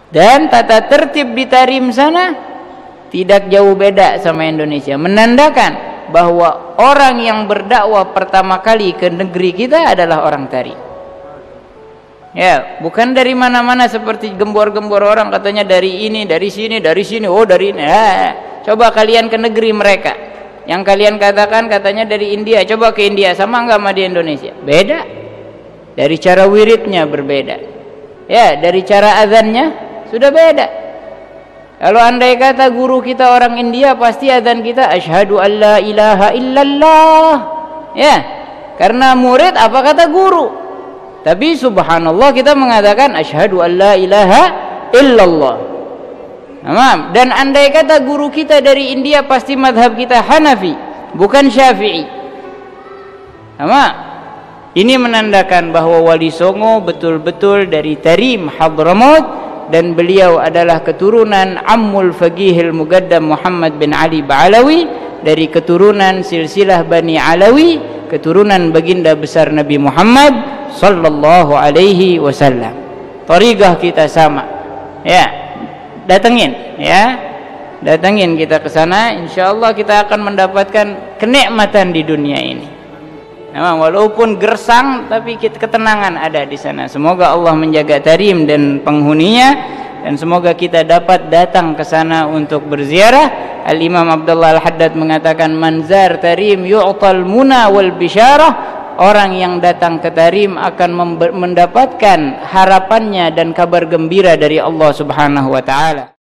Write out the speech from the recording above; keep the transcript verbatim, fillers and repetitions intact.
Dan tata tertib di Tarim sana tidak jauh beda sama Indonesia, menandakan bahwa orang yang berdakwah pertama kali ke negeri kita adalah orang Tarim. Ya, bukan dari mana-mana seperti gembor-gembor orang katanya dari ini, dari sini, dari sini, oh dari ini. Ya, coba kalian ke negeri mereka. Yang kalian katakan katanya dari India, coba ke India, sama enggak sama di Indonesia? Beda. Dari cara wiridnya berbeda. Ya, dari cara azannya sudah beda. Kalau andai kata guru kita orang India, pasti azan kita asyhadu alla ilaha illallah. Ya, karena murid apa kata guru. Tapi subhanallah kita mengatakan asyhadu alla ilaha illallah. Tamam. Dan andai kata guru kita dari India, pasti madhab kita Hanafi, bukan Syafi'i. Tamam. Ini menandakan bahwa Wali Songo betul-betul dari Tarim Hadramaut, dan beliau adalah keturunan Ammul Faqihil Muqaddam Muhammad bin Ali Ba'alawi, dari keturunan silsilah Bani Alawi, keturunan baginda besar Nabi Muhammad sallallahu alaihi wasallam. Tariqah kita sama. Ya, datengin ya. Datengin kita ke sana, insyaallah kita akan mendapatkan kenikmatan di dunia ini. Nah, walaupun gersang tapi ketenangan ada di sana. Semoga Allah menjaga Tarim dan penghuninya, dan semoga kita dapat datang ke sana untuk berziarah. Al-Imam Abdullah Al-Haddad mengatakan manzar Tarim yu'tal muna wal bisyarah. Orang yang datang ke Tarim akan mendapatkan harapannya dan kabar gembira dari Allah Subhanahu wa taala.